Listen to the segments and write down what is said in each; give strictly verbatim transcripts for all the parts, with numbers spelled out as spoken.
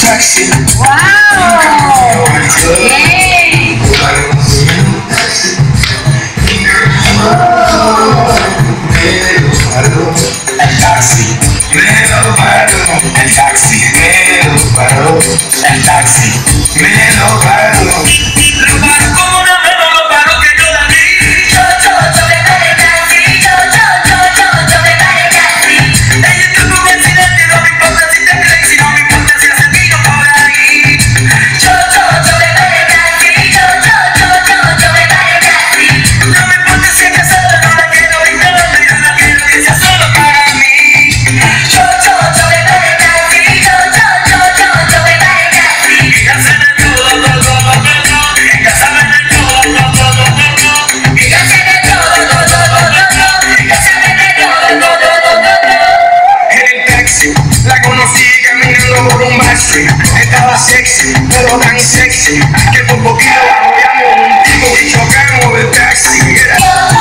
Wow. Yay. El taxi, me lo paró. El taxi, me lo paró. El taxi, me lo paró. Lo paró como una mano, lo paró que yo la vi. Yo, yo, yo me paré el taxi. Yo, yo, yo, yo, yo me paré el taxi. Ella está en un accidente, no me importa si te crees, si no me importa si hace vino por ahí. Yo, yo, yo me paré el taxi. Yo, yo, yo, yo, yo me paré el taxi. No me importa si ella sola, no la quiero ignorando, yo no quiero que sea solo para mí. Yo, yo, yo me paré el taxi. Yo, yo, yo, yo, yo me paré el taxi. Ella sabe de todo, todo, todo, todo. Ella sabe de todo, todo, todo, todo. Ella sabe de todo, todo, todo, todo. Ella sabe de todo, todo, todo, todo. En el taxi, la conocí caminando por un backstreet. Estaba sexy, pero tan sexy que por poquito la apoyamos un tipo y chocamos del taxi. Era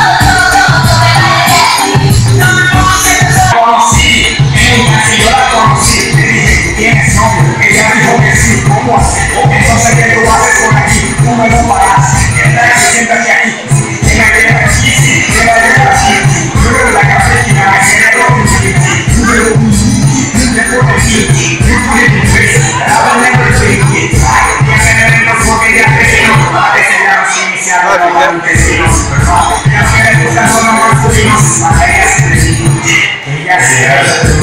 conocí, en un taxi yo la conocí. Le dije, ¿tienes novio? Ella dijo que sí. ¿Cómo hace? Entonces, ¿qué tú haces por aquí? Tú me lo pagas. El taxi, siéntate aquí. En la que aquí, sí, en la que aquí. Yo la cafetina, me cerebro, Gracias.